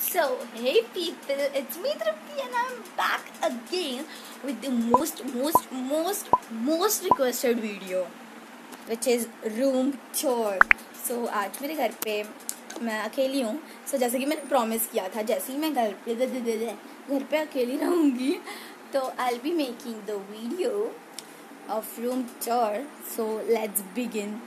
So, hey people, it's me Tripti and I'm back again with the most requested video, which is room tour. So, आज मेरे घर पे मैं अकेली हूँ. So, जैसे कि मैंने प्रॉमिस किया था, जैसे ही मैं घर पे अकेली रहूँगी, तो I'll be making the video of room tour. So, let's begin.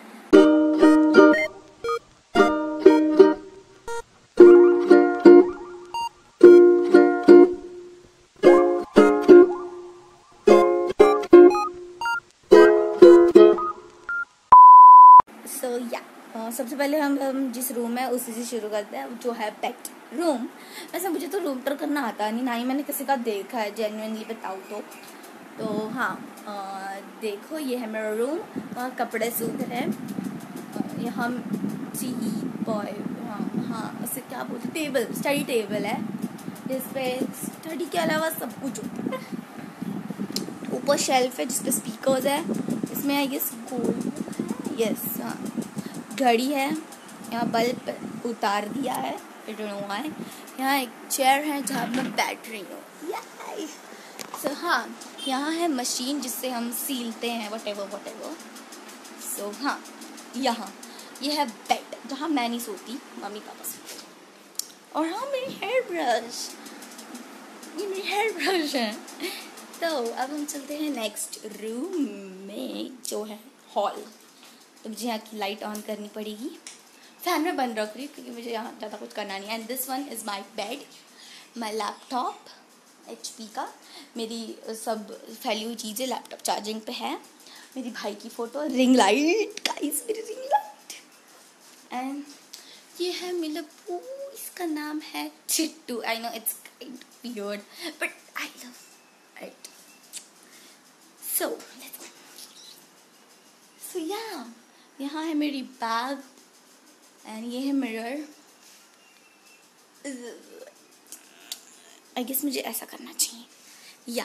सबसे पहले हम जिस रूम है उसी से शुरू करते हैं, जो है पेट रूम. वैसे मुझे तो रूम टूर करना आता नहीं, ना ही मैंने किसी का देखा है, जेन्युइनली बताऊँ तो हाँ. देखो, ये है मेरा रूम. वहाँ कपड़े सूख है. यहाँ बॉय हाँ उसे क्या बोलते, टेबल, स्टडी टेबल है जिसपे स्टडी के अलावा सब कुछ होता है. ऊपर शेल्फ है जिसपे स्पीकर्स है. इसमें आई गेस गोल्ड, यस हाँ, घड़ी है. यहाँ बल्ब उतार दिया है, I don't know why. यहाँ एक चेयर है जहाँ मैं बैठ रही हूँ. So हाँ, यहाँ है मशीन जिससे हम सीलते हैं whatever. So हाँ, यहाँ ये है बेड जहाँ मैं नहीं सोती, मम्मी पापा सोते. और हाँ, मेरी हेयर ब्रश, ये मेरी हेयर ब्रश है. तो अब हम चलते हैं नेक्स्ट रूम में, जो है हॉल. तो मुझे यहाँ की लाइट ऑन करनी पड़ेगी. फैन में बंद रख रही हूँ क्योंकि मुझे यहाँ ज़्यादा कुछ करना नहीं है. And this one is my bed, my laptop HP का. मेरी सब फैली हुई चीज़ें लैपटॉप चार्जिंग पे है. मेरी भाई की फ़ोटो, रिंग लाइट, गाइस मेरी रिंग लाइट. एंड ये है मेरा लप्पू, इसका नाम है Chittu. I know it's kind weird but I love it. So yeah यहाँ है मेरी बैग एंड ये है मिरर. आई गेस मुझे ऐसा करना चाहिए. Yeah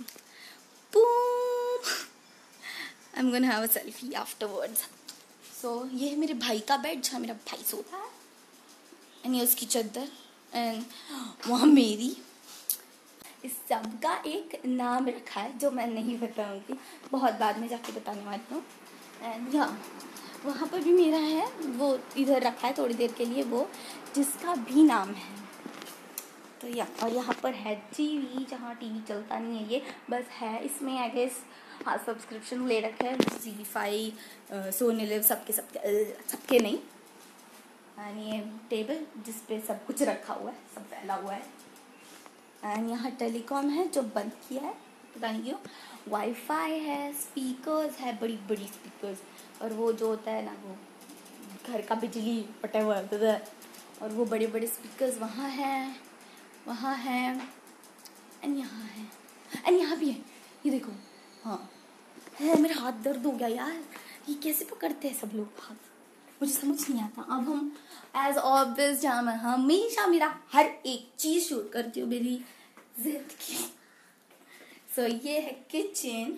I am gonna have a selfie afterwards. So ये है मेरे भाई का बेड जहाँ मेरा भाई सोता है. एंड ये उसकी चादर. एंड वहाँ मेरी. इस सब का एक नाम रखा है जो मैं नहीं बताऊंगी, बहुत बाद में जाके बताने वाली हूँ. एंड वहाँ पर भी मेरा है, वो इधर रखा है थोड़ी देर के लिए, वो जिसका भी नाम है. तो और यहाँ पर है TV, जहाँ TV चलता नहीं है, ये बस है. इसमें आई गेस हाँ सब्सक्रिप्शन ले रखा है, ZEE5, सोनी लिव, सबके नहीं. एंड ये टेबल जिसपे सब कुछ रखा हुआ है, सब फैला हुआ है. एंड यहाँ टेलीकॉम है जो बंद किया है, पता नहीं क्यों. वाईफाई है, स्पीकर्स है, बड़ी बड़ी स्पीकर्स. और वो जो होता है ना, वो घर का बिजली व्हाटएवर, और वो बड़े बड़े स्पीकर्स वहाँ है एंड यहाँ है. एंड यहाँ भी है, ये देखो. हाँ है, मेरा हाथ दर्द हो गया यार. ये कैसे पकड़ते हैं सब लोग हाथ, मुझे समझ नहीं आता. अब हम एज ऑब्वियस, जहाँ मैं हमेशा मेरा हर एक चीज़ शूट करती हूँ मेरी जिंदगी. सो ये है किचन.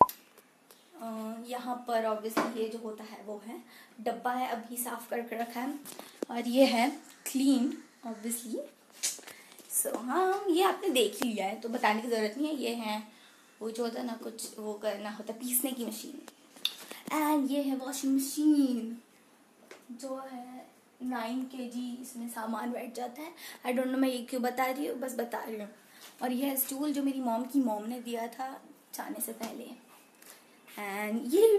यहाँ पर ऑब्वियसली ये जो होता है वो है डब्बा है, अभी साफ करके रखा है. और ये है क्लीन ऑब्वियसली. सो हाँ, ये आपने देख ही लिया है तो बताने की ज़रूरत नहीं है. ये है वो जो होता है ना, कुछ वो करना होता है, पीसने की मशीन. एंड ये है वॉशिंग मशीन जो है 9 kg इसमें सामान बैठ जाता है. आई डोंट नो मैं ये क्यों बता रही हूँ, बस बता रही हूँ. और ये है स्टूल जो मेरी मॉम ने दिया था जाने से पहले. एंड ये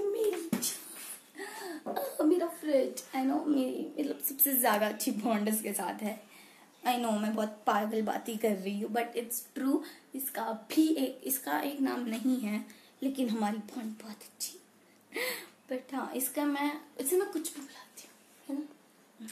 मेरा फ्रिज. आई नो मेरी मतलब सबसे ज़्यादा अच्छी बॉन्ड इसके साथ है. आई नो मैं बहुत पागल बातें कर रही हूँ बट इट्स ट्रू. इसका एक नाम नहीं है, लेकिन हमारी बॉन्ड बहुत अच्छी. बट हाँ, इसे मैं कुछ भी बुलाती हूँ, है ना.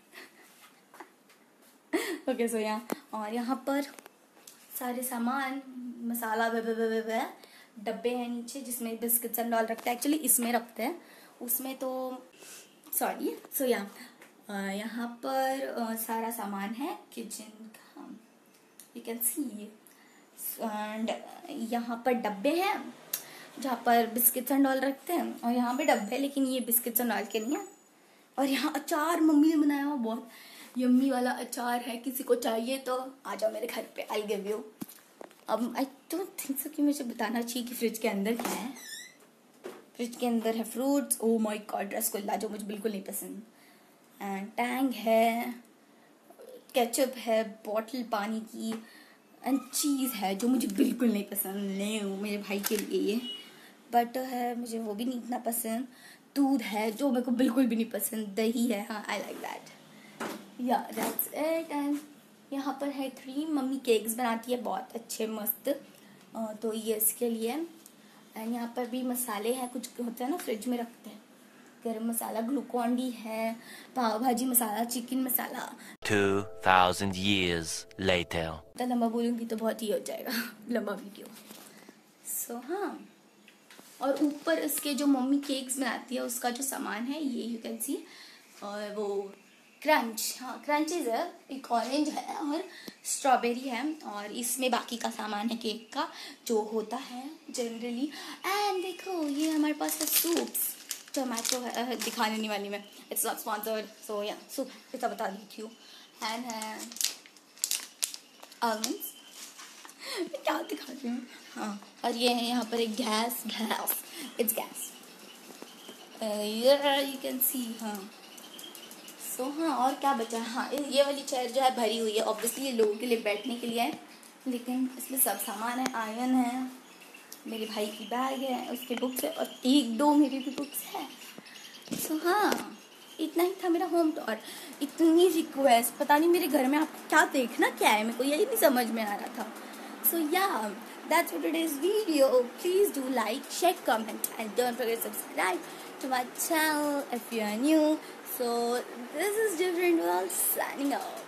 ओके सो और यहाँ पर सारे सामान, मसाला डब्बे हैं नीचे जिसमें बिस्किट्स एंड ऑल रखते हैं. एक्चुअली इसमें रखते हैं, उसमें तो सॉरी. सो यहाँ पर सारा सामान है किचन का, यू कैन सी. एंड यहाँ पर डब्बे हैं जहाँ पर बिस्किट्स एंड ऑल रखते हैं. और यहाँ पे डब्बे, लेकिन ये बिस्किट्स एंड ऑल के नहीं है. और यहाँ अचार मम्मी ने बनाया हुआ बहुत. यम्मी वाला अचार है, किसी को चाहिए तो आ जाओ मेरे घर पे, आई गिव यू। अब आई डोंट थिंक सो कि मुझे बताना चाहिए कि फ्रिज के अंदर क्या है। फ्रिज के अंदर है fruits, oh my god, rasgulla जो मुझे बिल्कुल नहीं पसंद, एंड टैंग है, केचप है, बॉटल पानी की, एंड चीज़ है जो मुझे बिल्कुल नहीं पसंद, नहीं मेरे भाई के लिए ये। बटर है, मुझे वो भी नहीं इतना पसंद। दूध है जो मेरे को बिल्कुल भी नहीं पसंद। दही है, हाँ I like that, yeah that's it. And यहाँ पर है क्रीम, मम्मी केक्स बनाती है बहुत अच्छे मस्त, तो ये इसके लिए। एंड यहाँ पर भी मसाले हैं, कुछ होता है ना फ्रिज में रखते हैं, गरम मसाला, ग्लूकॉन डी है, pav bhaji masala, chicken masala. 2000 years later. तो लंबा बोलूँगी तो बहुत ही हो जाएगा लंबा वीडियो। सो हाँ, और ऊपर इसके जो मम्मी केक्स बनाती है उसका जो सामान है ये यू कैन सी, और वो क्रंच, हाँ क्रंचेज है, एक ऑरेंज है और स्ट्रॉबेरी है, और इसमें बाकी का सामान है केक का जो होता है जनरली। एंड देखो ये हमारे पास है सूप्स, टोमेटो है, दिखाने नहीं वाली मैं, इट्स नॉट स्पॉन्सर्ड, सो या सूप इतना बता देती हूँ। एंड है आलमंड्स क्या दिखा रही हूँ, हाँ, और ये है यहाँ पर एक gas, it's gas, you can see, हाँ। सो हाँ, और क्या बचा है, हाँ ये वाली चेयर जो है भरी हुई है, ऑब्वियसली ये लोगों के लिए बैठने के लिए है, लेकिन इसमें सब सामान है, आयरन है, मेरे भाई की बैग है, उसके बुक्स है, और एक दो मेरी भी बुक्स है। सो हाँ, इतना ही था मेरा होम टूर। इतनी रिक्वेस्ट, पता नहीं मेरे घर में आपको क्या देखना क्या है, मेरे को यही नहीं समझ में आ रहा था। सो या that's for today's video. Please do like, share, comment, and don't forget to subscribe to my channel if you are new. So this is Different World signing off.